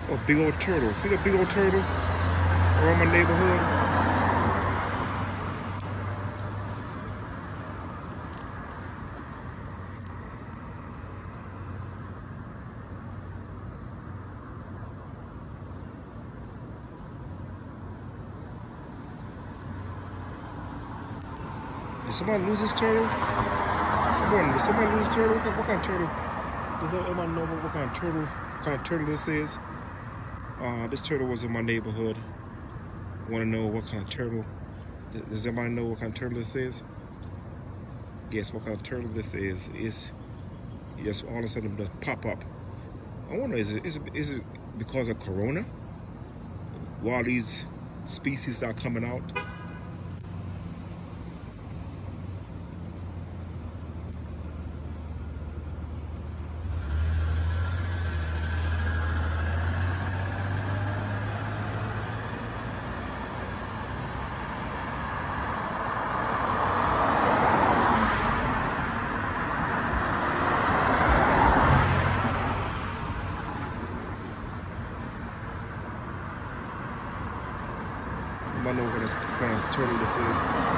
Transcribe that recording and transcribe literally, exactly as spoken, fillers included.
Oh, big old turtle. See the big old turtle around my neighborhood? Did somebody lose this turtle? I'm wondering, did somebody lose this turtle? What kind, what kind of turtle? Does anybody know what kind of turtle, what kind of turtle this is? Uh, this turtle was in my neighborhood. I want to know what kind of turtle. Does anybody know what kind of turtle this is? Guess what kind of turtle this is? It's just all of a sudden just pop up. I wonder, is it, is it, is it because of Corona? While these species are coming out? I know what kind of turtle this is.